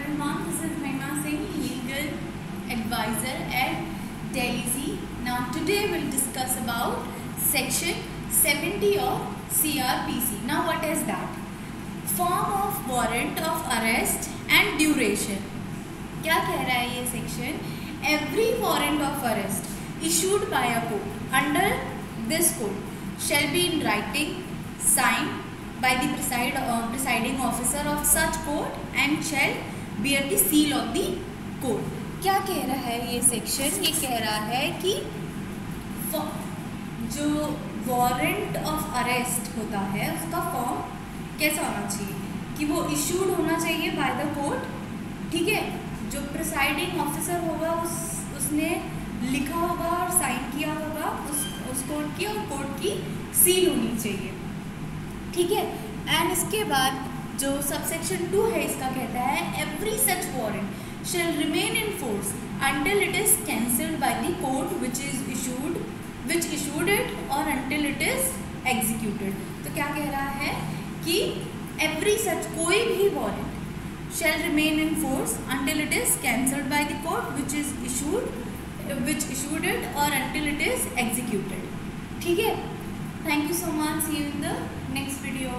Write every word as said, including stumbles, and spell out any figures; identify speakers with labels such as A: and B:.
A: everyone, this is Mahima Singh, legal advisor at Delhi C. Now today we'll discuss about section seventy of C R P C. Now what is that? Form of warrant of arrest and duration. क्या कह रहा है ये section? Every warrant of arrest issued by a court under this code shall be in writing, signed by the preside, uh, presiding officer of such court and shall bear the seal of the court. क्या कह रहा है ये section? ये कह रहा है कि जो वारंट ऑफ अरेस्ट होता है उसका फॉर्म कैसा होना चाहिए कि वो इशूड होना चाहिए बाय द कोर्ट. ठीक है, जो प्रिसाइडिंग ऑफिसर होगा उस उसने लिखा होगा और साइन किया होगा उस उस कोर्ट की, और कोर्ट की सील होनी चाहिए. ठीक है, एंड इसके बाद जो सबसेक्शन टू है इसका कहता है every such warrant shall remain in force until it is cancelled by the court which is issued which issued it or until it is executed. तो क्या कह रहा है कि एवरी सच कोई भी warrant shall remain in force until it is cancelled by the court which is issued which issued it or until it is executed. ठीक है, thank you so much. See you in the next video.